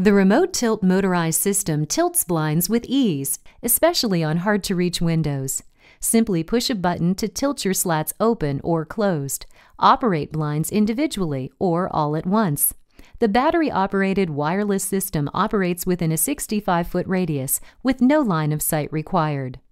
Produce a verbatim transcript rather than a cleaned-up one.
The RemoteTilt motorized system tilts blinds with ease, especially on hard-to-reach windows. Simply push a button to tilt your slats open or closed. Operate blinds individually or all at once. The battery-operated wireless system operates within a sixty-five foot radius with no line of sight required.